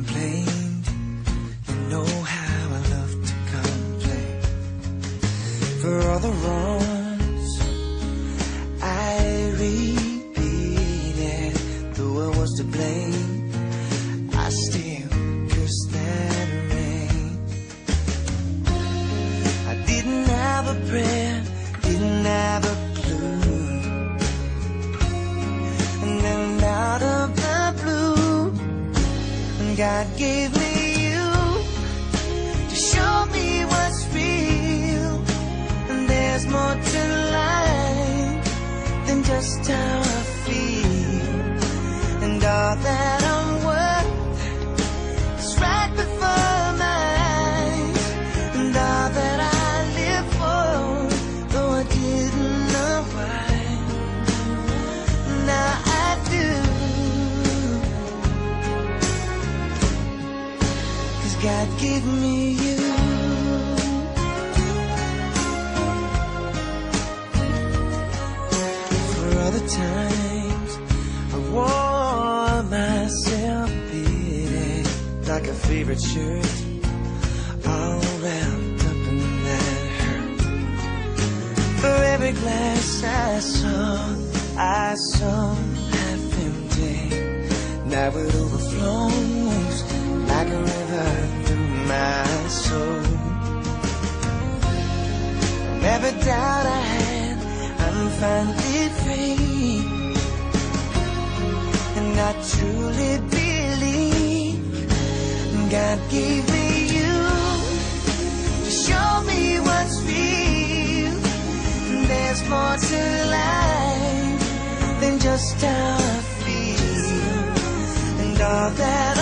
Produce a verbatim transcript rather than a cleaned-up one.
complained. You know how I love to complain. For all the wrongs I repeated, though I was to blame, I still cursed that rain. I didn't have a prayer, didn't have a clue, and then out of the blue, God gave me you to show me what's real. And there's more to life than just how I feel. And all that I'm worth is right before my eyes. And all that I live for, though I didn't know why, now I do. God gave me you. For all the times I wore myself beating like a favorite shirt, all wrapped up in that hurt. For every glass I saw, I saw half empty. Now it overflows like a river through my soul. And every doubt I had, I'm finally free. And I truly believe God gave me you to show me what's real. And there's more to life than just how I feel. And all that